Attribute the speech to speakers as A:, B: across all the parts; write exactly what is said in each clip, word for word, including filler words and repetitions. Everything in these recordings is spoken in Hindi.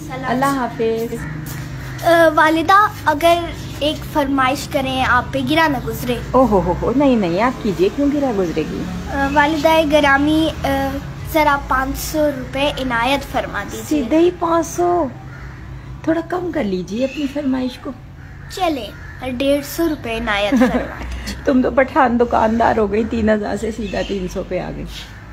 A: अल्लाह हाफिज।
B: वालिदा, अगर एक फरमाइश करें आप पे गिरा न गुजरे।
A: ओहो हो हो, नहीं नहीं, आप कीजिए, क्यों गिरा गुजरेगी।
B: वालिदा गिरामी, ज़रा पाँच सौ रुपये इनायत फरमा दीजिए।
A: सीधे ही पाँच सौ, थोड़ा कम कर लीजिए अपनी फरमाइश को।
B: चले डेढ़ सौ रुपये इनायत फरमा दीजिए।
A: तुम तो पठान दुकानदार हो गई, तीन हजार से सीधा तीन सौ पे आ गई।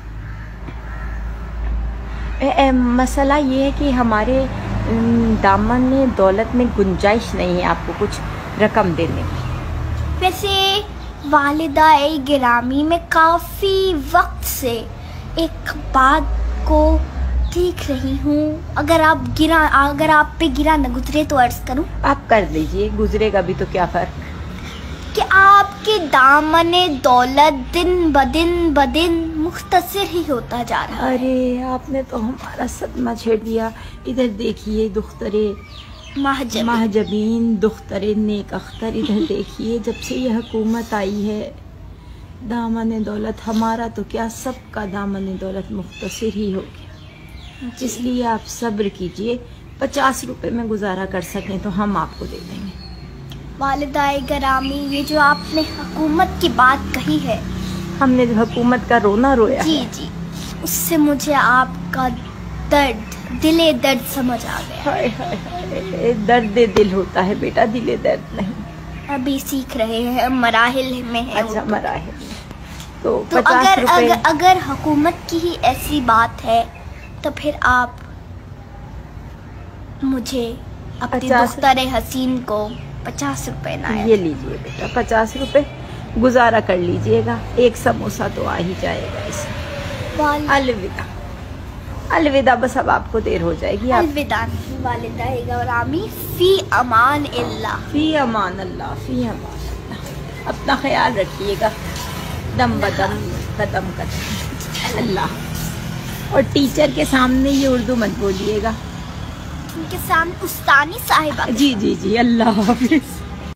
A: ए, ए, मसला ये है कि हमारे दामन में दौलत में गुंजाइश नहीं है आपको कुछ रकम देने की।
B: वैसे वालिदा गिरामी में काफ़ी वक्त से एक बात को देख रही हूँ, अगर आप गिरा अगर आप पे गिरा न गुजरे तो अर्ज करूँ।
A: आप कर दीजिए, गुजरेगा भी तो क्या फ़र्क,
B: कि आपके दामने दौलत दिन ब दिन ब दिन मुख्तसर ही होता जा रहा है।
A: अरे आपने तो हमारा सदमा छेड़ दिया। इधर देखिए दुख्तरे
B: महजबीन
A: महजबीन दुख्तरे नेक अख्तर, इधर देखिए जब से ये हुकूमत आई है दामन दौलत हमारा तो क्या सबका दामन दौलत मुख्तसर ही हो गया। इसलिए आप सब्र कीजिए, पचास रुपए में गुजारा कर सकें तो हम आपको दे देंगे।
B: वालिदा गिरामी, ये जो आपने हुकूमत की बात कही है,
A: हमने हुकूमत का रोना रोया
B: जी
A: है।
B: जी, उससे मुझे आपका दर्द दिले दर्द समझ आ गया।
A: हाय हाय हाय, दर्द दिल होता है बेटा, दिले दर्द नहीं।
B: अभी सीख रहे हैं, मराहिल में है।
A: अच्छा मराहिल में। तो,
B: तो अगर,
A: रुपए...
B: अगर अगर हुकूमत की ही ऐसी बात है तो फिर आप मुझे अपनी दुख्तर हसीन को पचास रुपए ना,
A: ये लीजिए बेटा पचास रुपए, गुजारा कर लीजिएगा, एक समोसा तो आ ही जाएगा इसमें। अलविदा अलविदा, बस अब आपको देर हो जाएगी।
B: अलविदा वालिदा गिरामी, फी अमान अल्लाह।
A: फी अमान अल्लाह, फी अमान अल्लाह। अपना ख्याल रखिएगा, दम बदम कदम कदम। अल्लाह। और टीचर के सामने ये उर्दू मत बोलिएगा,
B: उनके सामने उस्तानी साहिबा।
A: जी जी जी, अल्लाह हाफिज।